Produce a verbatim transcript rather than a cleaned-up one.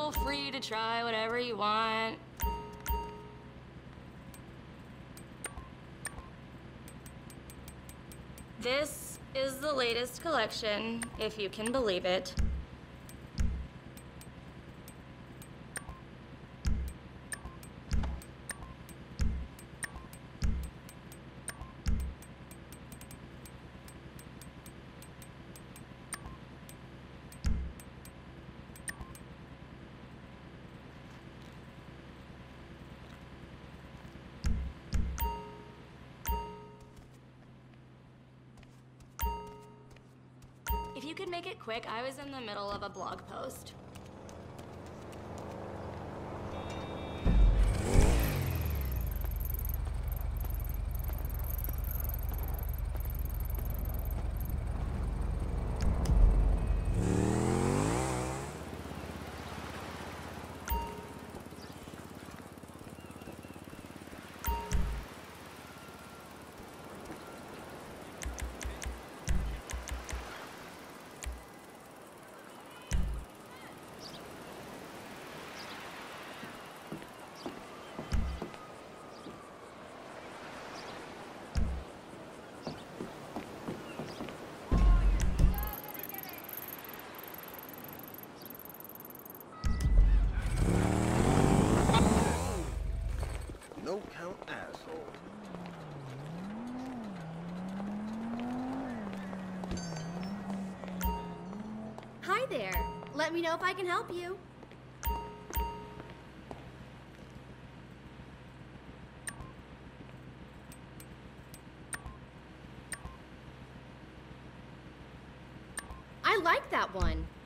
feel free to try whatever you want. This is the latest collection, if you can believe it. If you could make it quick, I was in the middle of a blog post. No count asshole. Hi there. Let me know if I can help you. I like that one.